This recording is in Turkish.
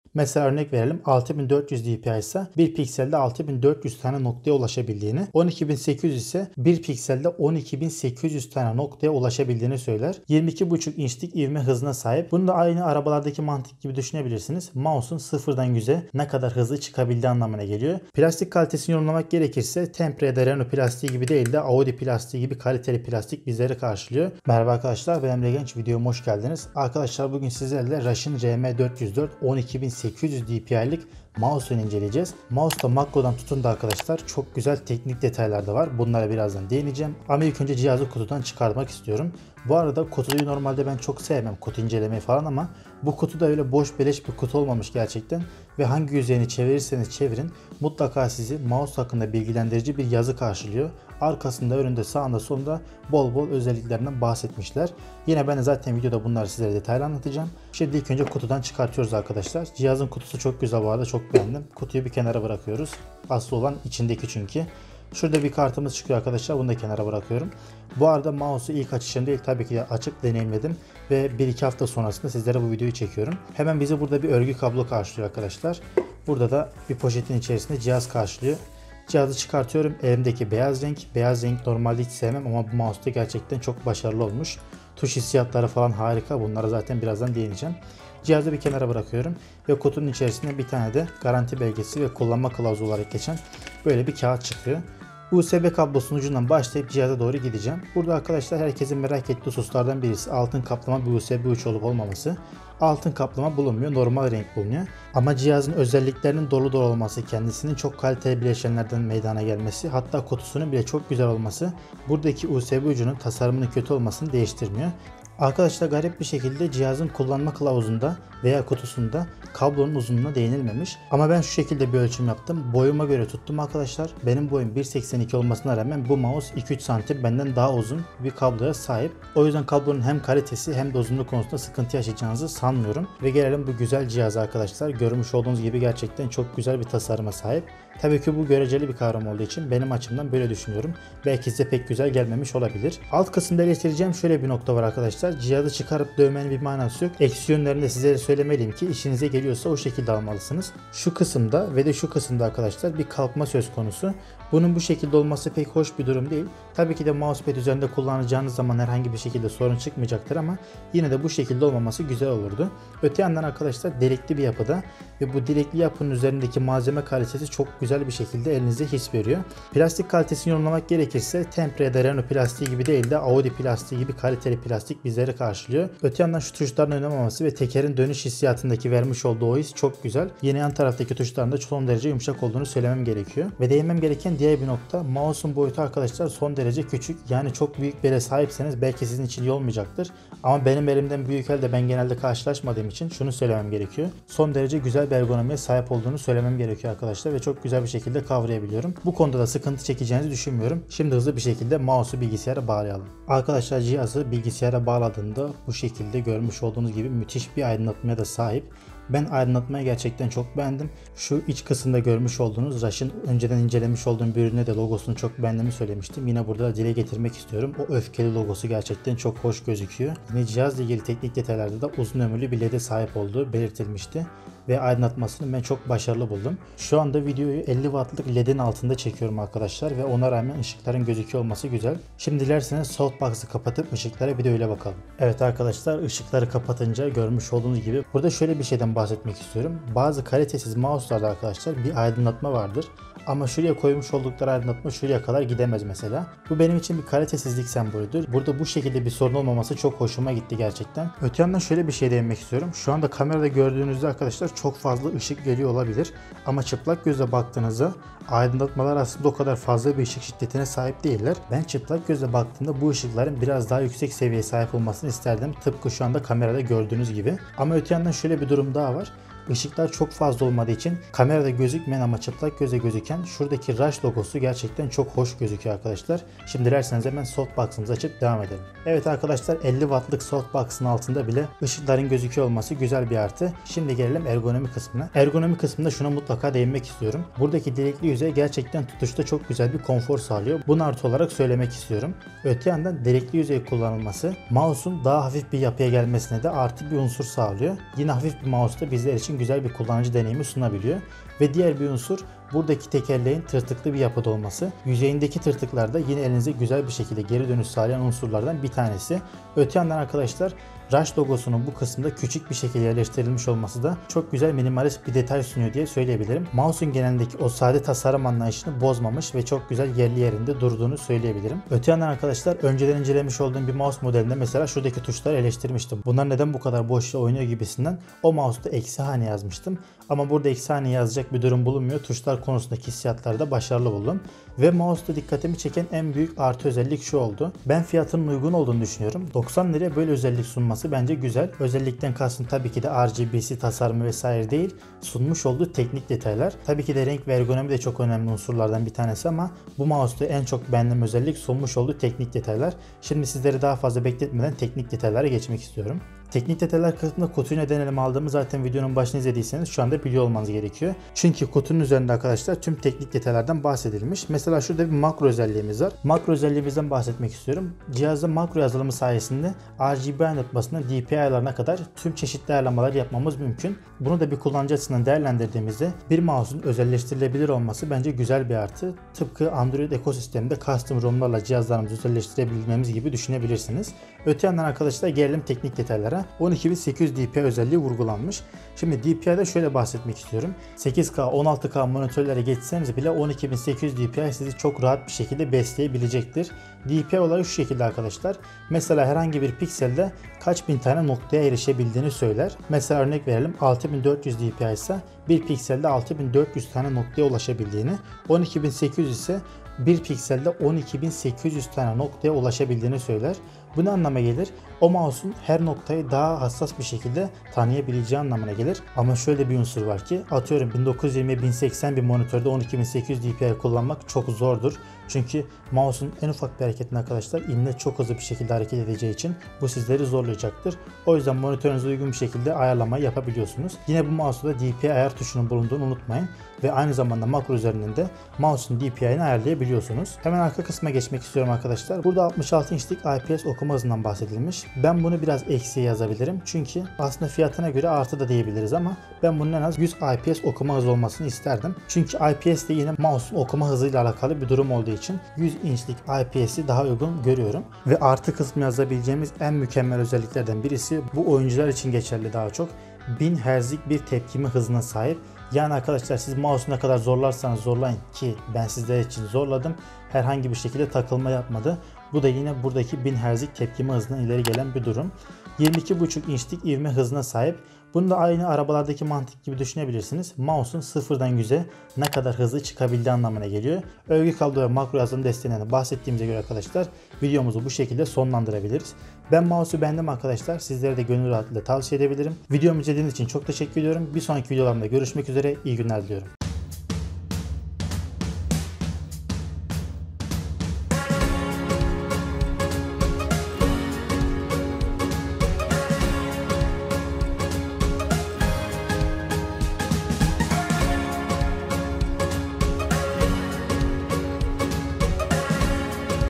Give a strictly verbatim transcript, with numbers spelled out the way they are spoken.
Mesela örnek verelim, altı bin dört yüz D P I ise bir pikselde altı bin dört yüz tane noktaya ulaşabildiğini, on iki bin sekiz yüz ise bir pikselde on iki bin sekiz yüz tane noktaya ulaşabildiğini söyler. yirmi iki buçuk inçlik ivme hızına sahip. Bunu da aynı arabalardaki mantık gibi düşünebilirsiniz. Mouse'un sıfırdan yüze ne kadar hızlı çıkabildiği anlamına geliyor. Plastik kalitesini yorumlamak gerekirse Tempra ya da Renault plastiği gibi değil de Audi plastiği gibi kaliteli plastik bizleri karşılıyor. Merhaba arkadaşlar, ben Emre Genç, videoma hoş geldiniz. Arkadaşlar bugün sizlerle Rush'ın R M dört yüz dört on iki bin sekiz yüz D P I'lik mouse'unu inceleyeceğiz. Mouse'da makrodan tutun da arkadaşlar çok güzel teknik detaylar da var. Bunlara birazdan değineceğim. Ama ilk önce cihazı kutudan çıkarmak istiyorum. Bu arada kutuyu normalde ben çok sevmem, kutu incelemeyi falan, ama bu kutu da öyle boş beleş bir kutu olmamış gerçekten. Ve hangi yüzeyini çevirirseniz çevirin mutlaka sizi mouse hakkında bilgilendirici bir yazı karşılıyor. Arkasında, önünde, sağında, solunda bol bol özelliklerinden bahsetmişler. Yine ben de zaten videoda bunları sizlere detaylı anlatacağım. Şimdi ilk önce kutudan çıkartıyoruz arkadaşlar. Cihazın kutusu çok güzel bu arada, çok beğendim. Kutuyu bir kenara bırakıyoruz. Asıl olan içindeki çünkü. Şurada bir kartımız çıkıyor arkadaşlar. Bunu da kenara bırakıyorum. Bu arada mouse'u ilk açışım değil, tabii ki de açıp deneyimledim. Ve bir iki hafta sonrasında sizlere bu videoyu çekiyorum. Hemen bizi burada bir örgü kablo karşılıyor arkadaşlar. Burada da bir poşetin içerisinde cihaz karşılıyor. Cihazı çıkartıyorum. Elimdeki beyaz renk. Beyaz renk normalde hiç sevmem ama bu mouse'da gerçekten çok başarılı olmuş. Tuş hissiyatları falan harika. Bunlara zaten birazdan değineceğim. Cihazı bir kenara bırakıyorum ve kutunun içerisinde bir tane de garanti belgesi ve kullanma kılavuzu olarak geçen böyle bir kağıt çıkıyor. U S B kablosunun ucundan başlayıp cihaza doğru gideceğim. Burada arkadaşlar herkesin merak ettiği hususlardan birisi altın kaplama bir U S B uç olup olmaması. Altın kaplama bulunmuyor, normal renk bulunuyor. Ama cihazın özelliklerinin dolu dolu olması, kendisinin çok kaliteli bileşenlerden meydana gelmesi, hatta kutusunun bile çok güzel olması buradaki U S B ucunun tasarımının kötü olmasını değiştirmiyor. Arkadaşlar garip bir şekilde cihazın kullanma kılavuzunda veya kutusunda kablonun uzunluğuna değinilmemiş. Ama ben şu şekilde bir ölçüm yaptım. Boyuma göre tuttum arkadaşlar. Benim boyum bir seksen iki olmasına rağmen bu mouse iki üç santim benden daha uzun bir kabloya sahip. O yüzden kablonun hem kalitesi hem de uzunluğu konusunda sıkıntı yaşayacağınızı sanmıyorum. Ve gelelim bu güzel cihaza arkadaşlar. Görmüş olduğunuz gibi gerçekten çok güzel bir tasarıma sahip. Tabii ki bu göreceli bir kavram olduğu için benim açımdan böyle düşünüyorum. Belki size pek güzel gelmemiş olabilir. Alt kısımda eleştireceğim şöyle bir nokta var arkadaşlar. Cihazı çıkarıp dövmenin bir manası yok. Eksi yönlerini de sizlere söylemeliyim ki işinize geliyorsa o şekilde almalısınız. Şu kısımda ve de şu kısımda arkadaşlar bir kalkma söz konusu. Bunun bu şekilde olması pek hoş bir durum değil. Tabii ki de mousepad üzerinde kullanacağınız zaman herhangi bir şekilde sorun çıkmayacaktır ama yine de bu şekilde olmaması güzel olurdu. Öte yandan arkadaşlar delikli bir yapıda ve bu delikli yapının üzerindeki malzeme kalitesi çok güzel bir şekilde elinize his veriyor. Plastik kalitesini yorumlamak gerekirse Tempra ya da Renault plastiği gibi değil de Audi plastiği gibi kaliteli plastik bizleri karşılıyor. Öte yandan şu tuşların oynamaması ve tekerin dönüş hissiyatındaki vermiş olduğu o his çok güzel. Yine yan taraftaki tuşların da son derece yumuşak olduğunu söylemem gerekiyor. Ve değinmem gereken diğer bir nokta, mouse'un boyutu arkadaşlar son derece küçük. Yani çok büyük bir ele sahipseniz belki sizin için iyi olmayacaktır. Ama benim elimden büyük elde ben genelde karşılaşmadığım için şunu söylemem gerekiyor. Son derece güzel bir ergonomiye sahip olduğunu söylemem gerekiyor arkadaşlar ve çok güzel bir şekilde kavrayabiliyorum. Bu konuda da sıkıntı çekeceğinizi düşünmüyorum. Şimdi hızlı bir şekilde mouse'u bilgisayara bağlayalım. Arkadaşlar cihazı bilgisayara bağladığımda bu şekilde görmüş olduğunuz gibi müthiş bir aydınlatmaya da sahip. Ben aydınlatmayı gerçekten çok beğendim. Şu iç kısımda görmüş olduğunuz Rush'ın önceden incelemiş olduğum bir ürüne de logosunu çok beğendiğimi söylemiştim. Yine burada da dile getirmek istiyorum. O öfkeli logosu gerçekten çok hoş gözüküyor. Yine cihazla ilgili teknik detaylarda da uzun ömürlü bir lede sahip olduğu belirtilmişti. Ve aydınlatmasını ben çok başarılı buldum. Şu anda videoyu elli wattlık ledin altında çekiyorum arkadaşlar ve ona rağmen ışıkların gözüküyor olması güzel. Şimdi dilerseniz softbox'ı kapatıp ışıklara bir de öyle bakalım. Evet arkadaşlar, ışıkları kapatınca görmüş olduğunuz gibi burada şöyle bir şeyden bahsetmek istiyorum. Bazı kalitesiz mouse'larda arkadaşlar bir aydınlatma vardır. Ama şuraya koymuş oldukları aydınlatma şuraya kadar gidemez mesela. Bu benim için bir kalitesizlik sembolüdür. Burada bu şekilde bir sorun olmaması çok hoşuma gitti gerçekten. Öte yandan şöyle bir şey değinmek istiyorum. Şu anda kamerada gördüğünüzde arkadaşlar çok fazla ışık geliyor olabilir. Ama çıplak gözle baktığınızda aydınlatmalar aslında o kadar fazla bir ışık şiddetine sahip değiller. Ben çıplak gözle baktığımda bu ışıkların biraz daha yüksek seviyeye sahip olmasını isterdim. Tıpkı şu anda kamerada gördüğünüz gibi. Ama öte yandan şöyle bir durum daha var. Işıklar çok fazla olmadığı için kamerada gözükmeyen ama çıplak göze gözüken şuradaki Rush logosu gerçekten çok hoş gözüküyor arkadaşlar. Şimdi dilerseniz hemen softbox'ımızı açıp devam edelim. Evet arkadaşlar, elli wattlık softbox'ın altında bile ışıkların gözüküyor olması güzel bir artı. Şimdi gelelim ergonomi kısmına. Ergonomi kısmında şuna mutlaka değinmek istiyorum. Buradaki delikli yüzey gerçekten tutuşta çok güzel bir konfor sağlıyor. Bunu artı olarak söylemek istiyorum. Öte yandan delikli yüzey kullanılması mouse'un daha hafif bir yapıya gelmesine de artı bir unsur sağlıyor. Yine hafif bir mouse da bizler için güzel bir kullanıcı deneyimi sunabiliyor. Ve diğer bir unsur buradaki tekerleğin tırtıklı bir yapıda olması. Yüzeyindeki tırtıklar da yine elinize güzel bir şekilde geri dönüş sağlayan unsurlardan bir tanesi. Öte yandan arkadaşlar Rush logosunun bu kısımda küçük bir şekilde yerleştirilmiş olması da çok güzel minimalist bir detay sunuyor diye söyleyebilirim. Mouse'un genelindeki o sade tasarım anlayışını bozmamış ve çok güzel yerli yerinde durduğunu söyleyebilirim. Öte yandan arkadaşlar önceden incelemiş olduğum bir mouse modelinde mesela şuradaki tuşları eleştirmiştim. Bunlar neden bu kadar boşça oynuyor gibisinden o mouse'da eksi hane yazmıştım. Ama burada eksi hane yazacak bir durum bulunmuyor. Tuşlar konusundaki hissiyatları başarılı buldum. Ve mouse'da dikkatimi çeken en büyük artı özellik şu oldu. Ben fiyatının uygun olduğunu düşünüyorum. doksan liraya böyle özellik sunması bence güzel. Özellikten kastım tabii ki de R G B'si, tasarımı vesaire değil. Sunmuş olduğu teknik detaylar. Tabii ki de renk ve ergonomi de çok önemli unsurlardan bir tanesi ama bu mouse'da en çok beğendiğim özellik sunmuş olduğu teknik detaylar. Şimdi sizleri daha fazla bekletmeden teknik detaylara geçmek istiyorum. Teknik detaylar kısmında kutuyu neden elime aldığımı zaten videonun başını izlediyseniz şu anda biliyor olmanız gerekiyor. Çünkü kutunun üzerinde arkadaşlar tüm teknik detaylardan bahsedilmiş. Mesela şurada bir makro özelliğimiz var. Makro özelliğimizden bahsetmek istiyorum. Cihazda makro yazılımı sayesinde R G B aydınlatmasından D P I ayarlarına kadar tüm çeşitli ayarlamalar yapmamız mümkün. Bunu da bir kullanıcı açısından değerlendirdiğimizde bir mouse'un özelleştirilebilir olması bence güzel bir artı. Tıpkı Android ekosisteminde custom ROM'larla cihazlarımızı özelleştirebilmemiz gibi düşünebilirsiniz. Öte yandan arkadaşlar gelelim teknik detaylara. on iki bin sekiz yüz D P I özelliği vurgulanmış. Şimdi D P I'de şöyle bahsetmek istiyorum. sekiz K, on altı K monitörlere geçseniz bile on iki bin sekiz yüz D P I sizi çok rahat bir şekilde besleyebilecektir. D P I olayı şu şekilde arkadaşlar. Mesela herhangi bir pikselde kaç bin tane noktaya erişebildiğini söyler. Mesela örnek verelim, altı bin dört yüz D P I ise bir pikselde altı bin dört yüz tane noktaya ulaşabildiğini, on iki bin sekiz yüz ise bir pikselde on iki bin sekiz yüz tane noktaya ulaşabildiğini söyler. Bu ne anlama gelir? O mouse'un her noktayı daha hassas bir şekilde tanıyabileceği anlamına gelir. Ama şöyle bir unsur var ki atıyorum bin dokuz yüz yirmi bin seksen bir monitörde on iki bin sekiz yüz D P I kullanmak çok zordur. Çünkü mouse'un en ufak bir hareketinde arkadaşlar inle çok hızlı bir şekilde hareket edeceği için bu sizleri zorlayacaktır. O yüzden monitörünüze uygun bir şekilde ayarlamayı yapabiliyorsunuz. Yine bu mouse'da D P I ayar tuşunun bulunduğunu unutmayın. Ve aynı zamanda makro üzerinden de mouse'un D P I'ni ayarlayabiliyorsunuz. Hemen arka kısma geçmek istiyorum arkadaşlar. Burada altmış altı inçlik I P S okuma hızından bahsedilmiş. Ben bunu biraz eksiye yazabilirim. Çünkü aslında fiyatına göre artı da diyebiliriz ama ben bunun en az yüz I P S okuma hızı olmasını isterdim. Çünkü I P S de yine mouse'un okuma hızıyla alakalı bir durum olduğu için yüz inçlik I P S'i daha uygun görüyorum. Ve artı kısmı yazabileceğimiz en mükemmel özelliklerden birisi bu oyuncular için geçerli daha çok. bin hertzlik bir tepkime hızına sahip. Yani arkadaşlar siz mouse'u ne kadar zorlarsanız zorlayın ki ben sizler için zorladım. Herhangi bir şekilde takılma yapmadı. Bu da yine buradaki bin hertzlik tepkime hızından ileri gelen bir durum. yirmi iki buçuk inçlik ivme hızına sahip. Bunu da aynı arabalardaki mantık gibi düşünebilirsiniz. Mouse'un sıfırdan yüze ne kadar hızlı çıkabildiği anlamına geliyor. Övgü kablo ve makro yazılım desteğinden bahsettiğimize göre arkadaşlar videomuzu bu şekilde sonlandırabiliriz. Ben mouse'u beğendim arkadaşlar. Sizlere de gönül rahatlığıyla tavsiye edebilirim. Videomu izlediğiniz için çok teşekkür ediyorum. Bir sonraki videolarımda görüşmek üzere. İyi günler diliyorum.